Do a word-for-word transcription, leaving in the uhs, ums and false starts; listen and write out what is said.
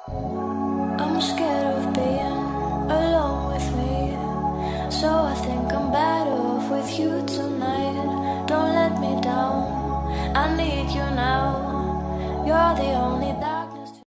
I'm scared of being alone with me, so I think I'm better off with you tonight. Don't let me down, I need you now. You're the only that